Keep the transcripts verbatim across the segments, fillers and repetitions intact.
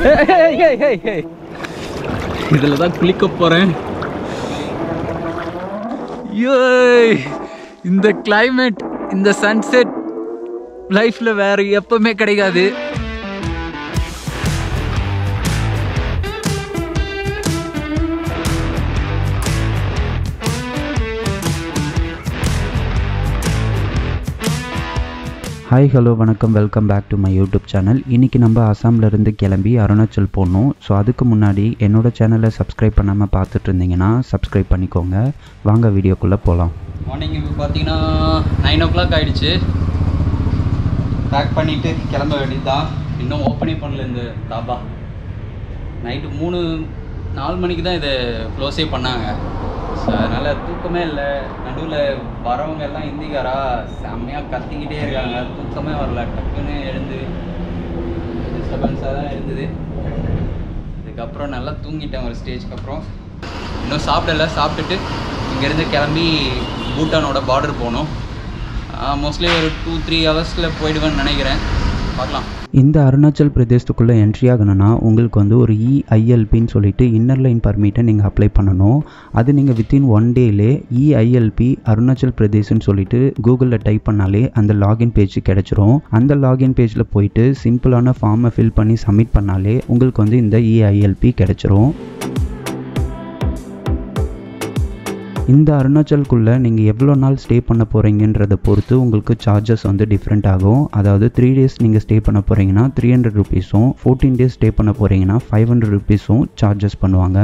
இதில் தான் குளிக்க போகிறேன். இந்த கிளைமேட், இந்த சன்செட் லைஃப்பில் வேறு எப்பவுமே கிடைக்காது. ஹாய் ஹலோ வணக்கம், welcome back to my YouTube channel. இன்றைக்கி நம்ம அசாம்லேருந்து கிளம்பி அருணாச்சல் போகணும். ஸோ அதுக்கு முன்னாடி என்னோடய சேனலை சப்ஸ்கிரைப் பண்ணாமல் பார்த்துட்டு இருந்தீங்கன்னா சப்ஸ்கிரைப் பண்ணிக்கோங்க. வாங்க வீடியோக்குள்ளே போகலாம். மார்னிங் இப்போ பார்த்தீங்கன்னா நைன் ஓ கிளாக் ஆகிடுச்சு. பேக் பண்ணிவிட்டு கிளம்ப வேண்டியது தான். இன்னும் ஓப்பனே பண்ணல இந்த தாபா. நைட்டு மூணு நாலு மணிக்கு தான் இதை க்ளோஸே பண்ணாங்க. ஸோ அதனால் தூக்கமே இல்லை. நடுவில் வரவங்க எல்லாம் இந்திக்காரா செம்மையாக கத்திக்கிட்டே இருக்காங்க. தூக்கமே வரல. டக்குன்னு எழுந்து டிஸ்டர்பன்ஸாக தான் இருந்தது. இதுக்கப்புறம் நல்லா தூங்கிட்டேன் ஒரு ஸ்டேஜ்க்கு அப்புறம். இன்னும் சாப்பிடல. சாப்பிட்டுட்டு இங்கேருந்து கிளம்பி பூட்டானோட பார்டர் போகணும். மோஸ்ட்லி ஒரு டூ த்ரீ ஹவர்ஸில் போயிடுவேன்னு நினைக்கிறேன். பார்க்கலாம். இந்த அருணாச்சல் பிரதேசத்துக்குள்ளே என்ட்ரி ஆகணும்னா உங்களுக்கு வந்து ஒரு இஐஎல்பின்னு சொல்லிட்டு இன்னர் லைன் பர்மிட்டை நீங்கள் அப்ளை பண்ணணும். அது நீங்கள் வித்தின் ஒன் டேலே இஐஎல்பி அருணாச்சல் பிரதேஷ்னு சொல்லிட்டு கூகுளில் டைப் பண்ணாலே அந்த லாகின் பேஜ் கிடச்சிரும். அந்த லாகின் பேஜில் போயிட்டு சிம்பிளான ஃபார்மை ஃபில் பண்ணி சப்மிட் பண்ணாலே உங்களுக்கு வந்து இந்த இஐஎல்பி கிடச்சிரும். இந்த அருணாச்சலுக்குள்ளே நீங்கள் எவ்வளோ நாள் ஸ்டே பண்ண போகிறீங்கன்றதை பொறுத்து உங்களுக்கு சார்ஜஸ் வந்து டிஃப்ரெண்ட் ஆகும். அதாவது த்ரீ டேஸ் நீங்கள் ஸ்டே பண்ண போகிறீங்கன்னா த்ரீ ஹண்ட்ரட் ருபீஸும், ஃபோர்டீன் டேஸ் ஸ்டே பண்ண போகிறீங்கன்னா ஃபைவ் ஹண்ட்ரட் ருபீஸும் சார்ஜஸ் பண்ணுவாங்க.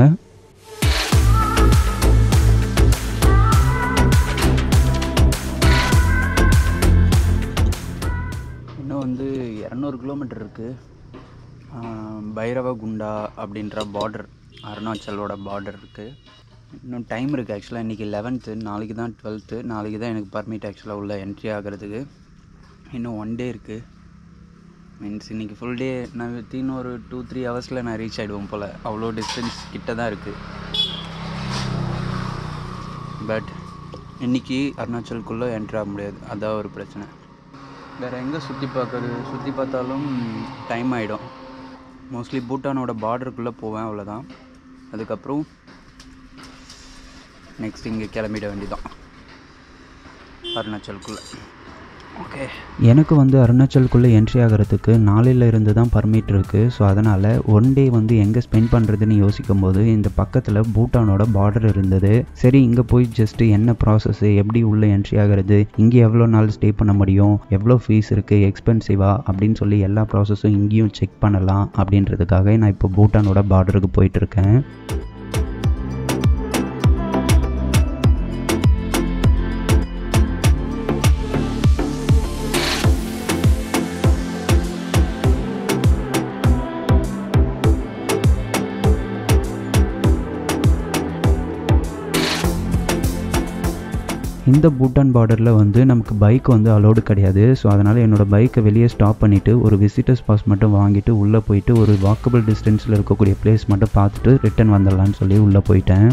இன்னும் வந்து இரநூறு கிலோமீட்டர் இருக்குது. பைரவகுண்டா அப்படின்ற பார்டர், அருணாச்சலோட பார்டர் இருக்குது. இன்னும் டைம் இருக்குது. ஆக்சுவலாக இன்றைக்கி லெவன்த்து, நாளைக்கு தான் டுவெல்த்து. நாளைக்கு தான் எனக்கு பர்மிட் ஆக்சுவலாக உள்ள என்ட்ரி ஆகிறதுக்கு. இன்னும் ஒன் டே இருக்குது. மீன்ஸ் இன்றைக்கி ஃபுல் டே நான் வித்தின் ஒரு டூ த்ரீ ஹவர்ஸில் நான் ரீச் ஆகிடுவோம் போல். அவ்வளோ டிஸ்டன்ஸ் கிட்ட தான் இருக்குது. பட் இன்றைக்கி அருணாச்சலுக்குள்ளே என்ட்ரி ஆக முடியாது. அதான் ஒரு பிரச்சனை. வேறு எங்கே சுற்றி பார்க்குறது? சுற்றி பார்த்தாலும் டைம் ஆகிடும். மோஸ்ட்லி பூட்டானோட பார்டருக்குள்ளே போவேன், அவ்வளோதான். அதுக்கப்புறம் நெக்ஸ்ட் இங்கே கிளம்பிட வேண்டியதான் அருணாச்சலுக்குள்ளே. ஓகே, எனக்கு வந்து அருணாச்சலுக்குள்ளே என்ட்ரி ஆகிறதுக்கு நாளையில் இருந்து தான் பர்மிட் இருக்குது. ஸோ அதனால் ஒன் டே வந்து எங்கே ஸ்பெண்ட் பண்ணுறதுன்னு யோசிக்கும் போது இந்த பக்கத்தில் பூட்டானோட பார்டர் இருந்தது. சரி, இங்கே போய் ஜஸ்ட்டு என்ன ப்ராசஸ்ஸு, எப்படி உள்ளே என்ட்ரி ஆகிறது, இங்கே எவ்வளோ நாள் ஸ்டே பண்ண முடியும், எவ்வளோ ஃபீஸ் இருக்குது, எக்ஸ்பென்சிவா அப்படின்னு சொல்லி எல்லா ப்ராசஸும் இங்கேயும் செக் பண்ணலாம் அப்படின்றதுக்காக நான் இப்போ பூட்டானோட பார்டருக்கு போயிட்டுருக்கேன். இந்த பூட்டான் பார்டரில் வந்து நமக்கு பைக் வந்து அலோடு கிடையாது. ஸோ அதனால் என்னோடய பைக்கை வெளியே ஸ்டாப் பண்ணிவிட்டு ஒரு விசிட்டர்ஸ் பாஸ் மட்டும் வாங்கிட்டு உள்ளே போயிட்டு ஒரு வாக்கபிள் டிஸ்டன்ஸில் இருக்கக்கூடிய பிளேஸ் மட்டும் பார்த்துட்டு ரிட்டன் வந்துடலான்னு சொல்லி உள்ளே போயிட்டேன்.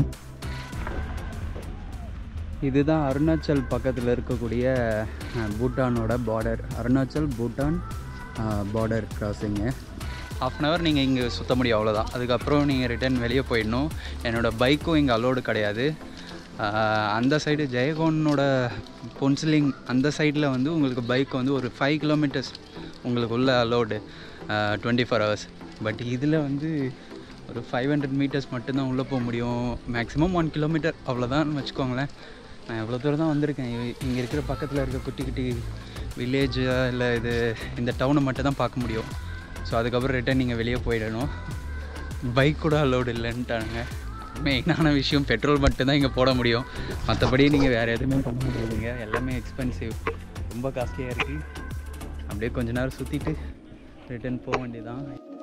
இதுதான் அருணாச்சல் பக்கத்தில் இருக்கக்கூடிய பூட்டானோட border. Arunachal Bhutan border crossing. Half an hour நீங்கள் இங்கே சுற்ற முடியும், அவ்வளோதான். அதுக்கப்புறம் நீங்கள் ரிட்டன் வெளியே போயிடணும். என்னோடய பைக்கும் இங்கே அலோடு கிடையாது. அந்த சைடு ஜெயகோனோட பொன்சிலிங் அந்த சைடில் வந்து உங்களுக்கு பைக் வந்து ஒரு ஃபைவ் கிலோமீட்டர்ஸ் உங்களுக்கு உள்ள allowed twenty four hours. But இதில் வந்து ஒரு ஃபைவ் ஹண்ட்ரட் மீட்டர்ஸ் மட்டும்தான் உள்ளே போக முடியும். மேக்ஸிமம் ஒன் கிலோமீட்டர் அவ்வளோதான் வச்சுக்கோங்களேன். நான் எவ்வளோ தூரம் தான் வந்திருக்கேன். இங்கே இருக்கிற பக்கத்தில் இருக்க குட்டி குட்டி வில்லேஜ் இல்லை இது இந்த டவுனை மட்டும் தான் பார்க்க முடியும். ஸோ அதுக்கப்புறம் ரிட்டன் நீங்கள் வெளியே போயிடணும். பைக் கூட அலோடு இல்லைன்ட்டாங்க. மெயினான விஷயம் பெட்ரோல் மட்டும்தான் இங்கே போட முடியும். மற்றபடி நீங்கள் வேறு எதுவுமே பண்ண முடியாதுங்க. எல்லாமே எக்ஸ்பென்சிவ், ரொம்ப காஸ்ட்லியாக இருக்குது. அப்படியே கொஞ்ச நேரம் சுற்றிட்டு ரிட்டன் போக வேண்டியதான்.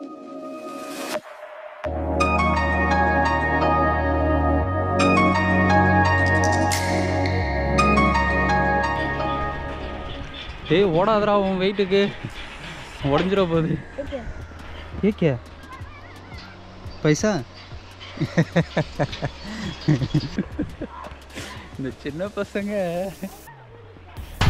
ஏய் ஓடாதரா, உன் வெயிட்டுக்கு உடஞ்சிட போகுது. ஏக்கே பைசா இந்த சின்ன பசங்க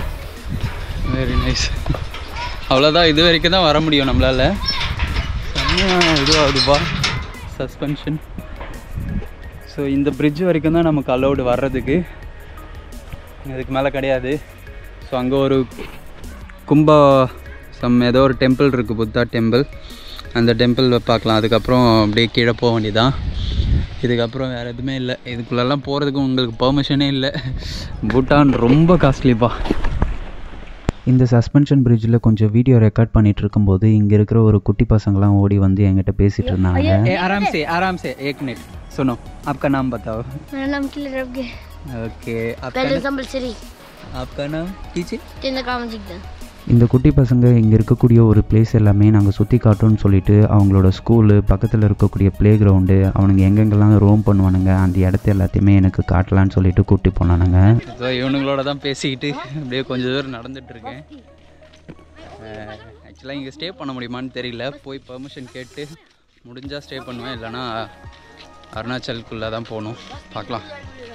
வெரி நைஸ். அவ்வளோதான், இது வரைக்கும் தான் வர முடியும் நம்மளால். செம்ம செம்மையாக இதுவாகுதுப்பா சஸ்பென்ஷன். ஸோ இந்த பிரிட்ஜ் வரைக்கும் தான் நமக்கு அலௌடு வர்றதுக்கு, அதுக்கு மேலே கிடையாது. ஸோ அங்கே ஒரு கும்பா சம் ஏதோ ஒரு டெம்பிள் இருக்குது, புத்தா டெம்பிள். அந்த டெம்பிள் பார்க்கலாம். அதுக்கப்புறம் அப்படியே கீழே போக வேண்டியதான். இதுக்கப்புறம் வேறு எதுவுமே இல்லை. இதுக்குள்ளெல்லாம் போகிறதுக்கு உங்களுக்கு பெர்மிஷனே இல்லை. பூட்டான் ரொம்ப காஸ்ட்லிப்பா. இந்த சஸ்பென்ஷன் பிரிட்ஜில் கொஞ்சம் வீடியோ ரெக்கார்ட் பண்ணிட்டு இருக்கும்போது இங்கே இருக்கிற ஒரு குட்டி பசங்களாம் ஓடி வந்து என்கிட்ட பேசிட்டு இருந்தாங்க. ஆராம் சே ஆராம் சே एक मिनट सुनो, आपका नाम बताओ. मेरा नाम किलर रब के. ओके, आपका पहले संबलसरी. आपका नाम पीछे तेरा काम जिगदा. இந்த குட்டி பசங்க இங்கே இருக்கக்கூடிய ஒரு பிளேஸ் எல்லாமே நாங்கள் சுற்றி காட்டோன்னு சொல்லிட்டு அவங்களோட ஸ்கூலு, பக்கத்தில் இருக்கக்கூடிய ப்ளே கிரவுண்டு, அவனுங்க எங்கெங்கெல்லாம் ரோம் பண்ணுவானுங்க அந்த இடத்த எல்லாத்தையுமே எனக்கு காட்டலான்னு சொல்லிட்டு கூட்டி போனானுங்க. ஸோ இவனுங்களோட தான் பேசிக்கிட்டு அப்படியே கொஞ்சம் தூரம் நடந்துகிட்ருக்கேன். ஆக்சுவலாக இங்கே ஸ்டே பண்ண முடியுமான்னு தெரியல. போய் பெர்மிஷன் கேட்டு முடிஞ்சால் ஸ்டே பண்ணுவேன், இல்லைனா அருணாச்சலுக்குள்ளே தான் போகணும். பார்க்கலாம்.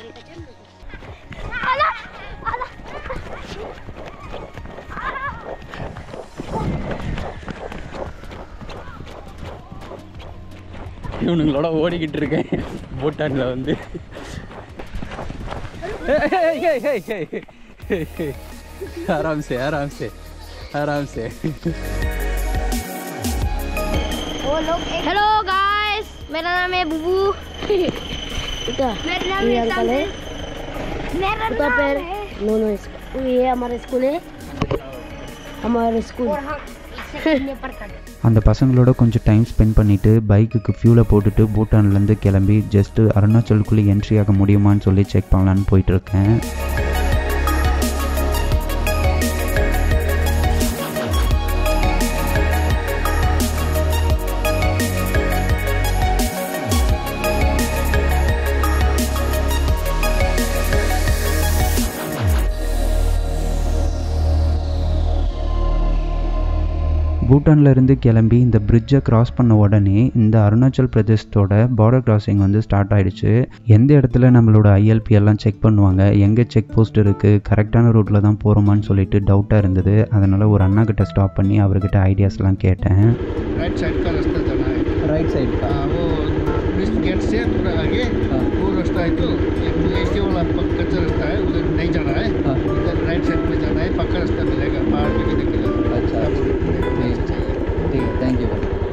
இவனுங்களோட ஓடிக்கிட்டு இருக்கேன் பூட்டானில் வந்து. आराम से आराम से आराम से. हेलो गाइस, मेरा नाम है बुबू. मेरा नाम है संजय. मेरा नाम है नो नो ये हमारा स्कूल है. हमारा स्कूल அந்த பசங்களோட கொஞ்சம் டைம் ஸ்பெண்ட் பண்ணிவிட்டு பைக்குக்கு ஃபியூலை போட்டுட்டு பூட்டான்லேருந்து கிளம்பி ஜஸ்ட்டு அருணாச்சலுக்குள்ளே என்ட்ரி ஆக முடியுமான்னு சொல்லி செக் பண்ணலான்னு போயிட்டுருக்கேன். பூட்டான்ல இருந்து கிளம்பி இந்த பிரிட்ஜை கிராஸ் பண்ண உடனே இந்த அருணாச்சல் பிரதேசத்தோட பார்டர் கிராசிங் வந்து ஸ்டார்ட் ஆகிடுச்சு. எந்த இடத்துல நம்மளோட ஐஎல்பி எல்லாம் செக் பண்ணுவாங்க, எங்கே செக் போஸ்ட் இருக்குது, கரெக்டான ரூட்டில் தான் போகிறோமான்னு சொல்லிட்டு டவுட்டாக இருந்தது. அதனால் ஒரு அண்ணா கிட்ட ஸ்டாப் பண்ணி அவர்கிட்ட ஐடியாஸ்லாம் கேட்டேன். राइट साइड का रास्ता जाना है. राइट साइड का वो इस गेट से थोड़ा आगे वो रास्ता है, तो ऐसे वाला कच्चा रास्ता है, उधर नहीं जाना है. इधर राइट साइड में जाना है, पक्का रास्ता मिलेगा पहाड़ पे भी निकलेगा. अच्छा ठीक है, थैंक यू.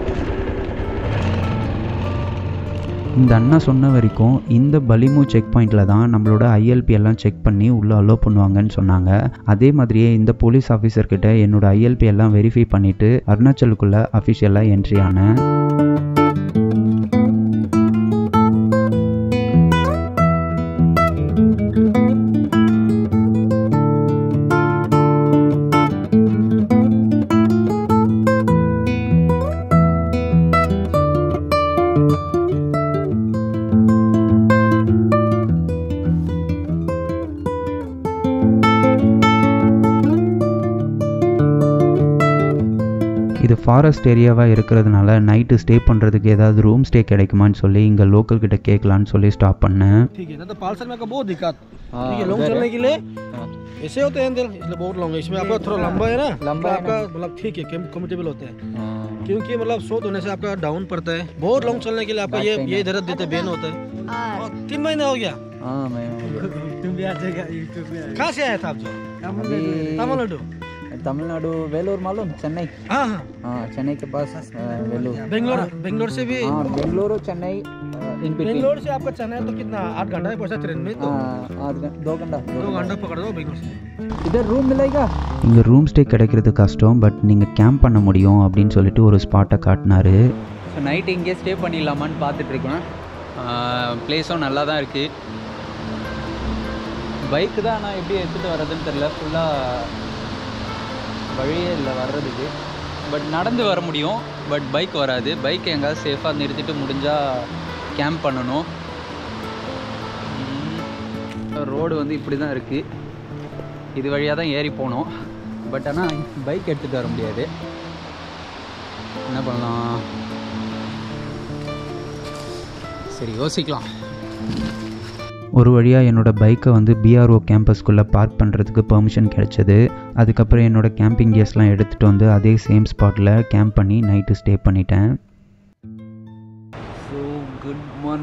இந்த அண்ணா சொன்ன வரைக்கும் இந்த பலிமு செக் பாயிண்டில் தான் நம்மளோட ஐஎல்பி எல்லாம் செக் பண்ணி உள்ளே அலோவ் பண்ணுவாங்கன்னு சொன்னாங்க. அதே மாதிரியே இந்த போலீஸ் ஆஃபீஸர்கிட்ட என்னோட ஐஎல்பி எல்லாம் வெரிஃபை பண்ணிவிட்டு அருணாச்சலுக்குள்ளே அஃபிஷியலாக என்ட்ரி ஆனேன். இது ஃபாரஸ்ட் ஏரியாவாக இருக்கிறதுனால நைட்டு ஸ்டே பண்ணுறதுக்கு ஏதாவது ரூம் ஸ்டே கிடைக்குமான்னு சொல்லி இங்கே லோக்கல் கிட்ட கேட்கலான்னு சொல்லி ஸ்டாப் பண்ணேं. ठीक है ना, तो पालसर में का बहुत दिक्कत. ठीक है, लॉन्ग चलने के लिए ऐसे होते हैं अंदर, इसलिए बहुत लॉन्ग है. इसमें आपका थोड़ा लंबा है ना, लंबा आपका मतलब ठीक है, कंफर्टेबल होता है. क्योंकि मतलब सोत होने से आपका डाउन पड़ता है. बहुत लॉन्ग चलने के लिए आपका ये ये दर्द देते हैं, बेन होता है. तीन महीने हो गया. हाँ मैं तुम भी आ जाएगा यूट्यूब पे. कहाँ से आया था आप? जो तमिलनाडु. तमिलनाडु वेलूर मालूम, चेन्नई. हाँ हाँ हाँ चेन्नई के पास वेलूर. बेंगलोर बेंगलोर से भी. हाँ बेंगलोर चेन्नई इन बिटवीन. बेंगलोर से आपका चेन्नई तो कितना आठ घंटा है पैसा ट्रेन में. तो आठ दो घंटा दो घंटा पकड़ दो बेंगलोर से. इधर रूम मिलेगा. இங்கே ரூம் ஸ்டே கிடைக்கிறது கஷ்டம், பட் நீங்கள் கேம்ப் பண்ண முடியும் அப்படின்னு சொல்லிட்டு ஒரு ஸ்பாட்டை காட்டினாரு. ஸோ நைட்டு இங்கே ஸ்டே பண்ணிடலாமான்னு பார்த்துட்ருக்கேன். பிளேஸும் நல்லா தான் இருக்குது. பைக்கு தான் நான் எப்படி எடுத்துகிட்டு வர்றதுன்னு தெரில. ஃபுல்லாக வழியே இல்லை வர்றதுக்கு. பட் நடந்து வர முடியும், பட் பைக் வராது. பைக் எங்கேயாவது சேஃபாக நிறுத்திட்டு முடிஞ்சால் கேம்ப் பண்ணணும். ரோடு வந்து இப்படி தான் இருக்குது. இது வழியாக தான் ஏறி போகணும். பட் ஆனால் பைக் எடுத்துகிட்டு வர முடியாது. என்ன பண்ணலாம், சரி யோசிக்கலாம். ஒரு வழியாக என்னோட பைக்கை வந்து பிஆர்ஓ கேம்பஸ்குள்ளே பார்க் பண்ணுறதுக்கு பெர்மிஷன் கிடைச்சது. அதுக்கப்புறம் என்னோடய கேம்பிங் கியர்ஸ்லாம் எடுத்துகிட்டு வந்து அதே சேம் ஸ்பாட்டில் கேம்ப் பண்ணி நைட்டு ஸ்டே பண்ணிட்டேன்.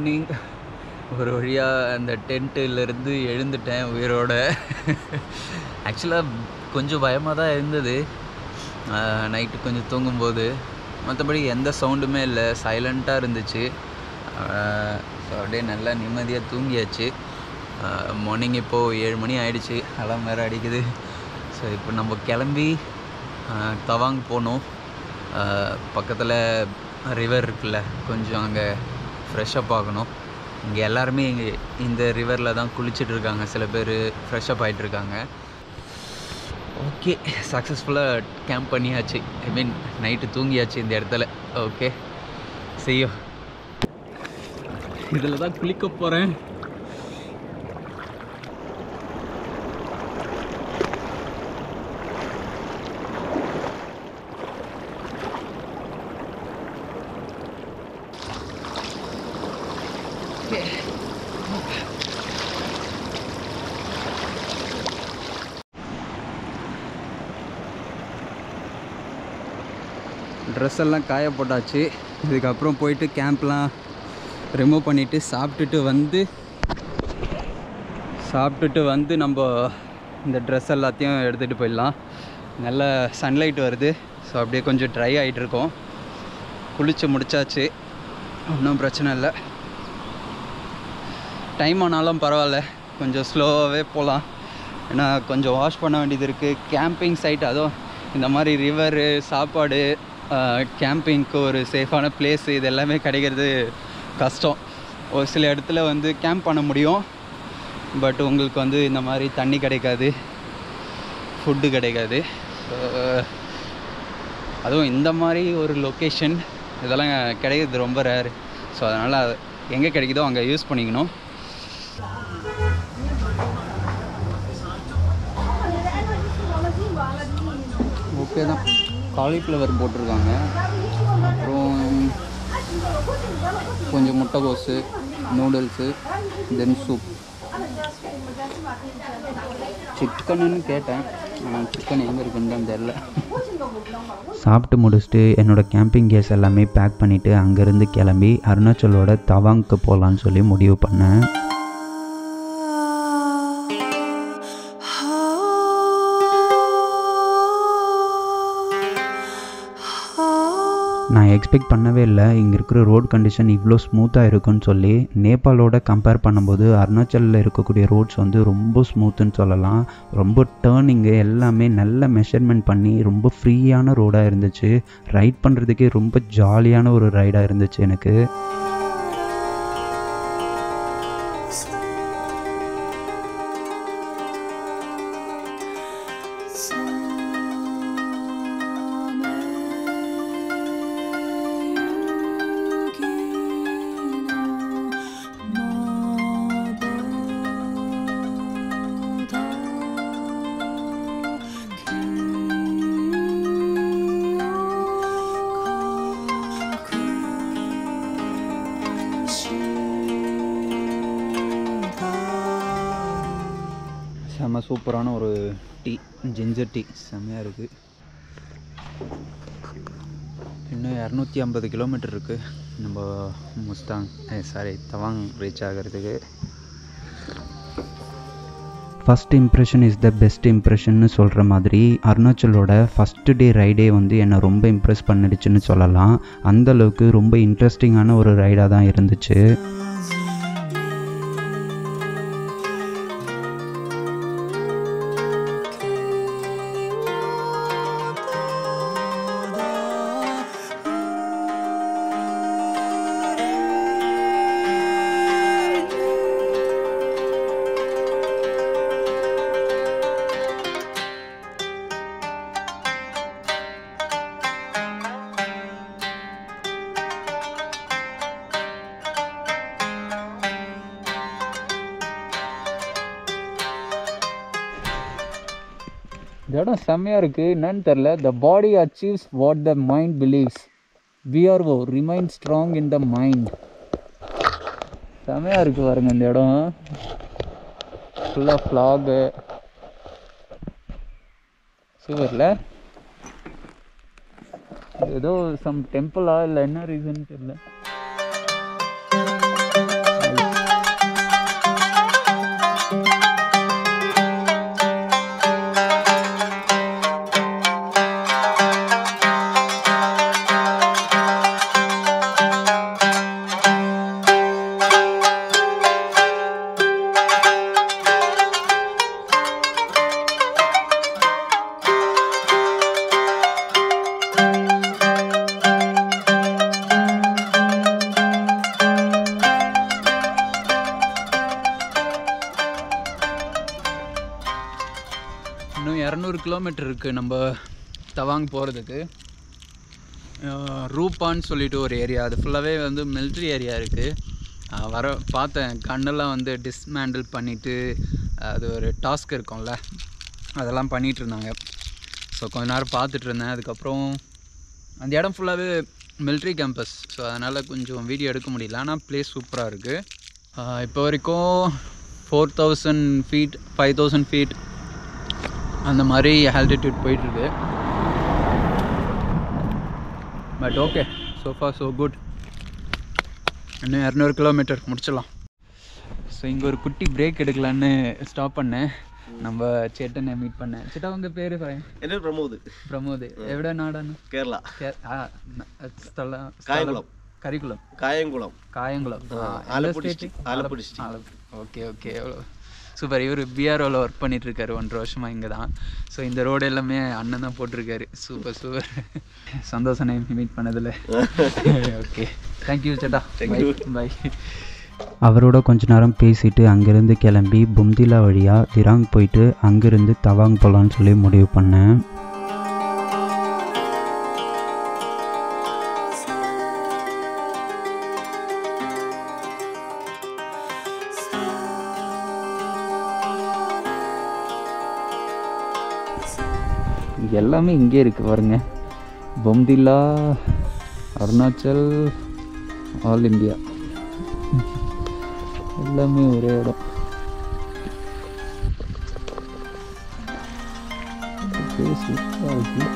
மார்னிங் ஒரு வழியாக அந்த டென்ட்டிலேருந்து எழுந்துட்டேன் உயிரோட. ஆக்சுவலாக கொஞ்சம் பயமாக தான் இருந்தது நைட்டு கொஞ்சம் தூங்கும்போது. மற்றபடி எந்த சவுண்டுமே இல்லை, சைலண்ட்டாக இருந்துச்சு. ஸோ அப்படியே நல்லா நிம்மதியாக தூங்கியாச்சு. மார்னிங் இப்போது ஏழு மணி ஆகிடுச்சு, அலாம் வேறு அடிக்குது. ஸோ இப்போ நம்ம கிளம்பி தவாங் போகணும். பக்கத்தில் ரிவர் இருக்குல்ல, கொஞ்சம் அங்கே ஃப்ரெஷ்ஷப் ஆகணும். இங்கே எல்லாருமே இங்கே இந்த ரிவரில் தான் குளிச்சுட்ருக்காங்க, சில பேர் ஃப்ரெஷ்ஷப் ஆகிட்டுருக்காங்க. ஓகே, சக்ஸஸ்ஃபுல்லாக கேம்ப் பண்ணியாச்சு. ஐ மீன் நைட்டு தூங்கியாச்சு இந்த இடத்துல. ஓகே, செய்யும் இதில் தான் குளிக்க போகிறேன். ட்ரெஸ் எல்லாம் காய போட்டாச்சு. இதுக்கப்புறம் போயிட்டு கேம்ப்லாம் ரிமூவ் பண்ணிவிட்டு சாப்பிட்டுட்டு வந்து சாப்பிட்டுட்டு வந்து நம்ம இந்த ட்ரெஸ் எல்லாத்தையும் எடுத்துகிட்டு போயிடலாம். நல்ல சன்லைட் வருது, ஸோ அப்படியே கொஞ்சம் ட்ரை ஆகிட்டுருக்கோம். குளித்து முடித்தாச்சு, ஒன்றும் பிரச்சனை இல்லை. டைம் ஆனாலும் பரவாயில்ல, கொஞ்சம் ஸ்லோவாகவே போகலாம். ஏன்னா கொஞ்சம் வாஷ் பண்ண வேண்டியது இருக்குது. கேம்பிங் சைட், அதுவும் இந்த மாதிரி ரிவரு, சாப்பாடு, கேம்பிங்க்கு ஒரு சேஃபான பிளேஸு, இது எல்லாமே கிடைக்கிறது கஷ்டம். ஒரு சில இடத்துல வந்து கேம்ப் பண்ண முடியும், பட் உங்களுக்கு வந்து இந்த மாதிரி தண்ணி கிடைக்காது, ஃபுட்டு கிடைக்காது. அதுவும் இந்த மாதிரி ஒரு லொக்கேஷன் இதெல்லாம் கிடைக்கிறது ரொம்ப ரேர். ஸோ அதனால் எங்கே கிடைக்குதோ அங்கே யூஸ் பண்ணிக்கணும். ஓகே தான், காலிஃப்ளவர் போட்டிருக்காங்க, அப்புறம் கொஞ்சம் முட்டைகோஸு, நூடுல்ஸு, தென் சூப். சிக்கனுன்னு கேட்டேன், ஆனால் சிக்கன் எங்கே இருக்குன்னு தான் தெரில. சாப்பிட்டு முடிச்சுட்டு என்னோடய கேம்பிங் கேஸ் எல்லாமே பேக் பண்ணிவிட்டு அங்கேருந்து கிளம்பி அருணாச்சலோட தவாங்க்கு போகலான்னு சொல்லி முடிவு பண்ணேன். நான் எக்ஸ்பெக்ட் பண்ணவே இல்லை இங்கே இருக்கிற ரோட் கண்டிஷன் இவ்வளோ ஸ்மூத்தாக இருக்குன்னு சொல்லி. நேபாளோட கம்பேர் பண்ணும்போது அருணாச்சலில் இருக்கக்கூடிய ரோட்ஸ் வந்து ரொம்ப ஸ்மூத்துன்னு சொல்லலாம். ரொம்ப டேர்னிங்கு எல்லாமே நல்ல மெஷர்மெண்ட் பண்ணி ரொம்ப ஃப்ரீயான ரோடாக இருந்துச்சு. ரைட் பண்ணுறதுக்கே ரொம்ப ஜாலியான ஒரு ரைடாக இருந்துச்சு எனக்கு. செம்ம சூப்பரான ஒரு டீ, ஜிஞ்சர் டீ, செம்மையாக இருக்குது. இன்னும் இரநூத்தி ஐம்பது கிலோமீட்டர் இருக்குது நம்ம முஸ்தாங் சாரி தவாங் ரீச் ஆகிறதுக்கு. First impression is the best இம்ப்ரெஷன்னு சொல்கிற மாதிரி அருணாச்சலோட ஃபஸ்ட்டு டே ரைடே வந்து என்னை ரொம்ப இம்ப்ரெஸ் பண்ணிடுச்சுன்னு சொல்லலாம். அந்தளவுக்கு ரொம்ப இன்ட்ரெஸ்டிங்கான ஒரு ரைடாக தான் இருந்துச்சு. இந்த இடம் செம்மையாக இருக்குது, என்னன்னு தெரில. The body achieves what the mind believes, BRO remain strong in the mind. செம்மையாக இருக்குது பாருங்க இந்த இடம். ஃபுல்லாக ஃப்ளாகு, சூப்பரில். ஏதோ சம் டெம்பிளா இல்லை என்ன ரீசன் தெரியல. இரநூறு கிலோமீட்டர் இருக்குது நம்ம தவாங் போகிறதுக்கு. ரூபான்னு சொல்லிட்டு ஒரு ஏரியா, அது ஃபுல்லாகவே வந்து மிலிட்ரி ஏரியா இருக்குது. வர பார்த்தேன், கண்ணெல்லாம் வந்து டிஸ்மேண்டில் பண்ணிவிட்டு அது ஒரு டாஸ்க் இருக்கும்ல, அதெல்லாம் பண்ணிகிட்டு இருந்தாங்க. ஸோ கொஞ்ச நேரம் பார்த்துட்டு இருந்தேன். அதுக்கப்புறம் அந்த இடம் ஃபுல்லாகவே மிலிட்ரி கேம்பஸ், ஸோ அதனால் கொஞ்சம் வீடியோ எடுக்க முடியல. ஆனால் ப்ளேஸ் சூப்பராக இருக்குது. இப்போ வரைக்கும் four thousand feet five thousand feet அந்த மாதிரி ஆல்டிடியூட் போயிட்டுருக்கு. But okay, so far so good. இன்னும் இரநூறு கிலோமீட்டர் முடிச்சிடலாம். ஸோ இங்கே ஒரு குட்டி பிரேக் எடுக்கலான்னு ஸ்டாப் பண்ணேன். நம்ம சேட்டனை மீட் பண்ணேன். சேட்டா உங்க பேர்? என்ன பிரமோத். பிரமோத். எവിടെ நாடானு? கேரளா. ஸ்தலம் Kayamkulam. Karikkulam. Kayamkulam. Kayamkulam. Alappuzha Alappuzha. Okay okay, super. இவர் பிஆர்ஓவில் ஒர்க் பண்ணிட்டு இருக்காரு ஒன்றரை வருஷமா இங்கே தான். ஸோ இந்த ரோடு எல்லாமே அண்ணன் தான் போட்டிருக்காரு. சூப்பர் சூப்பர், சந்தோஷம் மீட் பண்ணதில். ஓகே, தேங்க்யூ சேட்டா. பை. அவரோட கொஞ்ச நேரம் பேசிட்டு அங்கேருந்து கிளம்பி பும்திலா வழியாக திராங் போயிட்டு அங்கேருந்து தவாங் போகலான்னு சொல்லி முடிவு பண்ணேன். எல்லாமே இங்கே இருக்குது பாருங்க. பும்திலா, அருணாச்சல், ஆல் இண்டியா, எல்லாமே ஒரே இடம். சூப்பராக இருக்கு.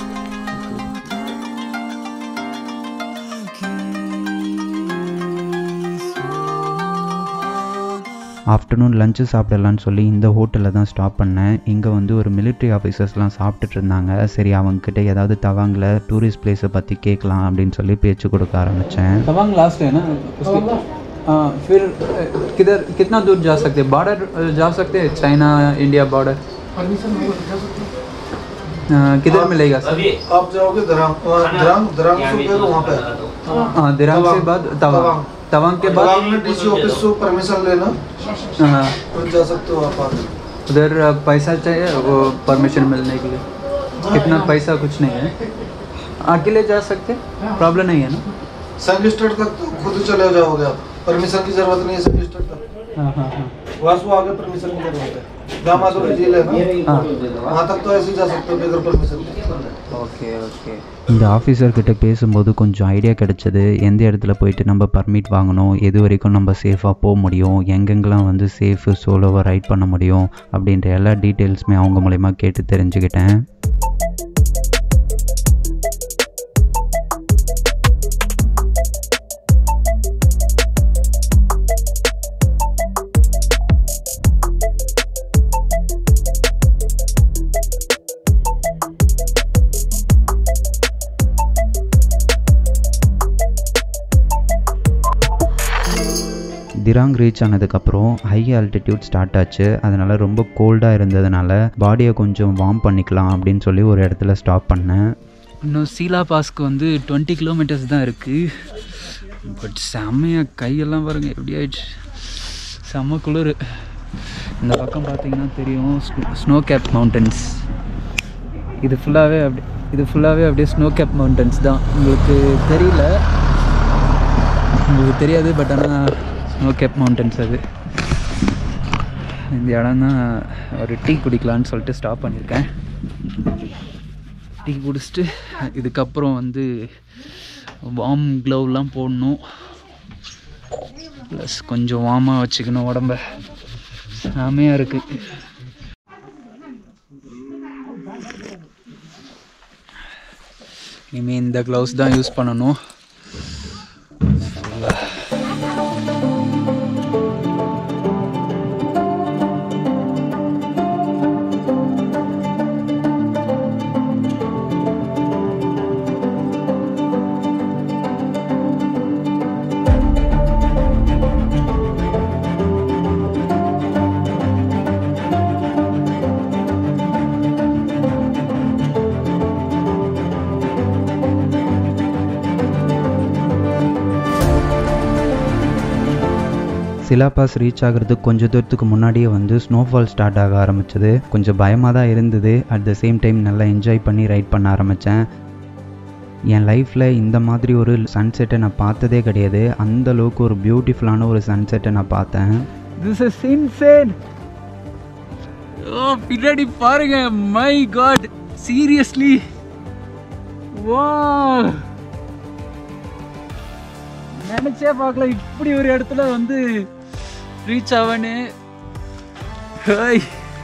ஆஃப்டர்நூன் லஞ்சு சாப்பிடலான்னு சொல்லி இந்த ஹோட்டலில் தான் ஸ்டாப் பண்ணேன். இங்கே வந்து ஒரு மிலிட்ரி ஆஃபீஸர்ஸ்லாம் சாப்பிட்டுட்டு இருந்தாங்க. சரி, அவங்கக்கிட்ட ஏதாவது தவாங்கில் டூரிஸ்ட் பிளேஸை பற்றி கேட்கலாம் அப்படின்னு சொல்லி பேச்சு கொடுக்க ஆரம்பித்தேன். तवांग लास्ट है ना, उसके हाँ, फिर किधर कितना दूर जा सकते हैं? बॉर्डर जा सकते हैं, चाइना इंडिया बॉर्डर? किधर मिलेगा सर? आप जाओगे दरांग, दरांग दरांग से फिर वहाँ पे हाँ, दिरांग से बाद तवांग, तवांग के बाद डीसी ऑफिस से परमिशन लेना, हाँ, फिर जा सकते हो आप आगे। उधर पैसा चाहिए वो परमिशन मिलने के लिए? कितना पैसा? कुछ नहीं है, अकेले जा सकते, प्रॉब्लम नहीं है ना? संग स्टेट तक तो खुद चले जाओगे आप, परमिशन की जरूरत नहीं है संग स्टेट तक। हाँ हाँ हाँ, वहाँ से आगे परमिशन की जरूरत है। दामादोरी जेल है ना, वहाँ तक तो ऐसे ही जा सकते हो बगैर परमिशन के। Okay okay. இந்த ஆஃபீஸர்கிட்ட பேசும்போது கொஞ்சம் ஐடியா கிடைச்சது. எந்த இடத்துல போயிட்டு நம்ம பர்மிட் வாங்கணும், எது வரைக்கும் நம்ம சேஃபாக போக முடியும், எங்கெங்கெல்லாம் வந்து சேஃபு சோலோவாக ரைட் பண்ண முடியும் அப்படின்ற எல்லா டீட்டெயில்ஸுமே அவங்க மூலயமா கேட்டு தெரிஞ்சுக்கிட்டேன். திராங் ரீச் ஆனதுக்கப்புறம் ஹை ஆல்டிடியூட் ஸ்டார்ட் ஆச்சு. அதனால் ரொம்ப கோல்டாக இருந்ததுனால பாடியை கொஞ்சம் வார்ம் பண்ணிக்கலாம் அப்படின்னு சொல்லி ஒரு இடத்துல ஸ்டாப் பண்ணேன். இன்னும் சீலா பாஸ்க்கு வந்து டுவெண்ட்டி கிலோமீட்டர்ஸ் தான் இருக்குது. பட் செம்மையாக கையெல்லாம் பாருங்கள் எப்படி ஆயிடுச்சு, செம்ம குளிர். இந்த பக்கம் பார்த்தீங்கன்னா தெரியும் ஸ்னோ கேப் மவுண்டன்ஸ். இது ஃபுல்லாகவே அப்படி இது ஃபுல்லாகவே அப்படியே ஸ்னோ கேப் மவுண்டன்ஸ் தான். உங்களுக்கு தெரியல, உங்களுக்கு தெரியாது, பட் ஆனால் ஸ்னோ கேப் மவுண்டன்ஸ் அது. இந்த இடம் தான் ஒரு டீ குடிக்கலான்னு சொல்லிட்டு ஸ்டாப் பண்ணியிருக்கேன். டீ குடிச்சிட்டு இதுக்கப்புறம் வந்து வார்ம் க்ளவுலாம் போடணும், ப்ளஸ் கொஞ்சம் வார்மாக வச்சுக்கணும் உடம்ப. செமையாக இருக்குது. இனிமேல் இந்த க்ளவுஸ் தான் யூஸ் பண்ணணும். சிலாபாஸ் ரீச் ஆகிறதுக்கு கொஞ்சம் தூரத்துக்கு முன்னாடியே வந்து ஸ்னோஃபால் ஸ்டார்ட் ஆக ஆரம்பிச்சது. கொஞ்சம் பயமாக தான் இருந்தது. அட் த சேம் டைம் நல்லா என்ஜாய் பண்ணி ரைட் பண்ண ஆரம்பித்தேன். என் லைஃப்பில் இந்த மாதிரி ஒரு சன்செட்டை நான் பார்த்ததே கிடையாது. அந்த அளவுக்கு ஒரு பியூட்டிஃபுல்லான ஒரு சன்செட்டை நான் பார்த்தேன். This is insane. ஓ பின்னாடி பாருங்க. மை காட், சீரியஸ்லி வா, நினைச்சே பார்க்கல இப்படி ஒரு இடத்துல வந்து ரீச் ஆவனே. ஹாய்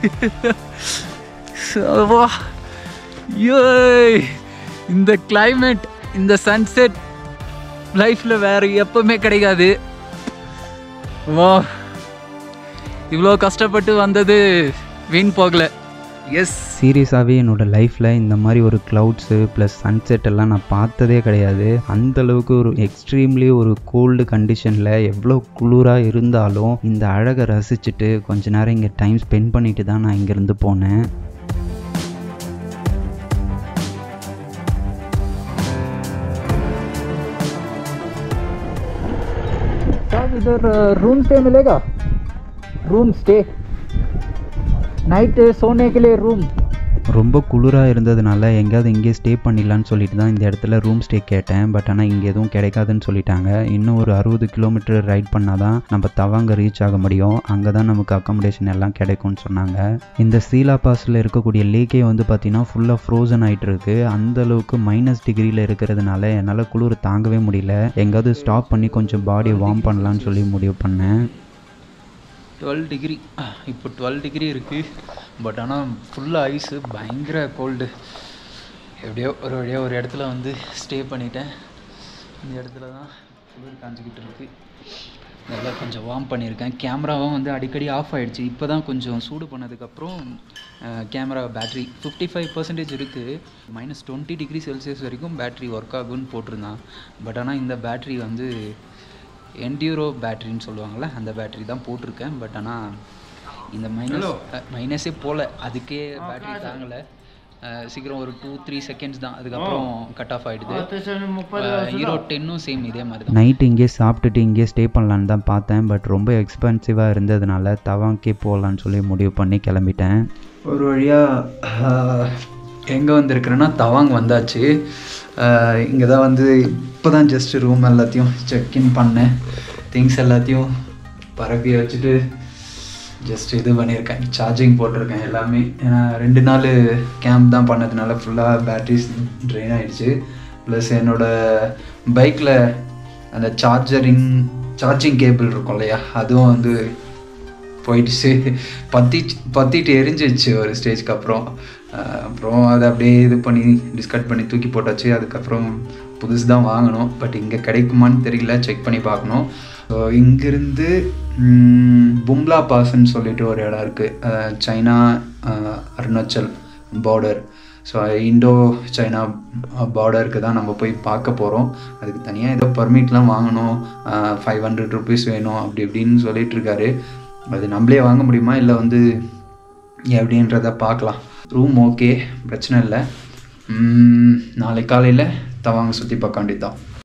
வா, யோய், இந்த கிளைமேட், இந்த சன்செட் லைஃப்பில் வேறு எப்பவுமே கிடைக்காது. வா, இவ்வளோ கஷ்டப்பட்டு வந்தது வீண் போகலை. எஸ், சீரியஸாகவே என்னோடய லைஃப்பில் இந்த மாதிரி ஒரு க்ளவுட்ஸு ப்ளஸ் சன்செட் எல்லாம் நான் பார்த்ததே கிடையாது. அந்தளவுக்கு ஒரு எக்ஸ்ட்ரீம்லி ஒரு கோல்டு கண்டிஷனில் எவ்வளோ குளிராக இருந்தாலும் இந்த அழகை ரசிச்சுட்டு கொஞ்ச நேரம் இங்கே டைம் ஸ்பெண்ட் பண்ணிட்டு தான் நான் இங்கேருந்து போனேன். इधर रूम स्टे मिलेगा? रूम स्टे, नाइट सोने के लिए रूम. ரொம்ப குளிராக இருந்ததுனால எங்கேயாவது இங்கே ஸ்டே பண்ணிடலான்னு சொல்லிட்டு தான் இந்த இடத்துல ரூம் ஸ்டே கேட்டேன். பட் ஆனால் இங்கே எதுவும் கிடைக்காதுன்னு சொல்லிட்டாங்க. இன்னும் ஒரு அறுபது கிலோமீட்டர் ரைட் பண்ணால் தான் நம்ம தவாங்க ரீச் ஆக முடியும். அங்கே தான் நமக்கு அக்காமடேஷன் எல்லாம் கிடைக்கும்னு சொன்னாங்க. இந்த சீலா பாஸில் இருக்கக்கூடிய லேக்கே வந்து பார்த்திங்கன்னா ஃபுல்லாக ஃப்ரோசன் ஆகிட்டு இருக்கு. அந்தளவுக்கு மைனஸ் டிகிரியில் இருக்கிறதுனால என்னால் குளிர் தாங்கவே முடியல. எங்கேயாவது ஸ்டாப் பண்ணி கொஞ்சம் பாடியை வார்ம் பண்ணலான்னு சொல்லி முடிவு பண்ணேன். டுவெல் டிகிரி இப்போ டுவெல் டிகிரி இருக்குது. பட் ஆனால் ஃபுல்லாக ஐஸு, பயங்கர கோல்டு. எப்படியோ ஒரு வழியாக ஒரு இடத்துல வந்து ஸ்டே பண்ணிட்டேன். இந்த இடத்துல தான் குளிர் காஞ்சிக்கிட்டு இருக்குது. நல்லா கொஞ்சம் வார்ம் பண்ணியிருக்கேன். கேமராவும் வந்து அடிக்கடி ஆஃப் ஆகிடுச்சு. இப்போ தான் கொஞ்சம் சூடு பண்ணதுக்கப்புறம் camera battery fifty five percentage இருக்குது. மைனஸ் டுவெண்ட்டி டிகிரி செல்சியஸ் வரைக்கும் பேட்ரி ஒர்க் ஆகுன்னு போட்டிருந்தான். பட் ஆனால் இந்த பேட்ரி வந்து என்டியூரோ பேட்ரின்னு சொல்லுவாங்கள்ல, அந்த பேட்ரி தான் போட்டிருக்கேன். பட் ஆனால் இந்த மைனஸ் மைனஸே போகல, அதுக்கே பேட்ரி தாங்கலை. சீக்கிரம் ஒரு டூ த்ரீ செகண்ட்ஸ் தான், அதுக்கப்புறம் கட் ஆஃப் ஆகிடுது. ஹீரோ டென்னும் சேம் இதே மாதிரி தான். நைட்டு இங்கே சாப்பிட்டுட்டு இங்கே ஸ்டே பண்ணலான்னு தான் பார்த்தேன். பட் ரொம்ப எக்ஸ்பென்சிவாக இருந்ததுனால தவாங்கே போகலான்னு சொல்லி முடிவு பண்ணி கிளம்பிட்டேன். ஒரு வழியாக எங்கே வந்திருக்கிறேன்னா தவாங் வந்தாச்சு. இங்கே தான் வந்து இப்போ தான் ஜஸ்ட்டு ரூம் எல்லாத்தையும் செக்இன் பண்ணேன். திங்ஸ் எல்லாத்தையும் பரப்பி வச்சுட்டு ஜஸ்ட் இது பண்ணியிருக்கேன், சார்ஜிங் போட்டிருக்கேன் எல்லாமே. ஏன்னா ரெண்டு நாள் கேம்ப் தான் பண்ணதுனால ஃபுல்லாக பேட்ரிஸ் ட்ரெயின் ஆகிடுச்சு. ப்ளஸ் என்னோடய பைக்கில் அந்த சார்ஜரிங் சார்ஜிங் கேபிள் இருக்கும் இல்லையா, அதுவும் வந்து போயிடுச்சு. பற்றி பற்றிட்டு எரிஞ்சிச்சு ஒரு ஸ்டேஜ்க்கு அப்புறம். அப்புறம் அதை அப்படியே இது பண்ணி டிஸ்கட் பண்ணி தூக்கி போட்டாச்சு. அதுக்கப்புறம் புதுசு தான் வாங்கணும். பட் இங்கே கிடைக்குமான்னு தெரியல, செக் பண்ணி பார்க்கணும். ஸோ இங்கேருந்து பும்லா பாஸ்ன்னு சொல்லிட்டு ஒரு இடம் இருக்குது, China Arunachal border. So Indo China பார்டருக்கு தான் நம்ம போய் பார்க்க போகிறோம். அதுக்கு தனியாக ஏதோ பர்மிட்லாம் வாங்கணும், ஃபைவ் ஹண்ட்ரட் ருபீஸ் வேணும் அப்படி இப்படின்னு சொல்லிட்டு இருக்காரு. அது நம்மளே வாங்க முடியுமா இல்லை வந்து எப்படின்றத பார்க்கலாம். ரூம் ஓகே, பிரச்சனை இல்லை. நாளைக்கு காலையில் தவாங்க சுற்றி பார்க்க வேண்டியது தான்.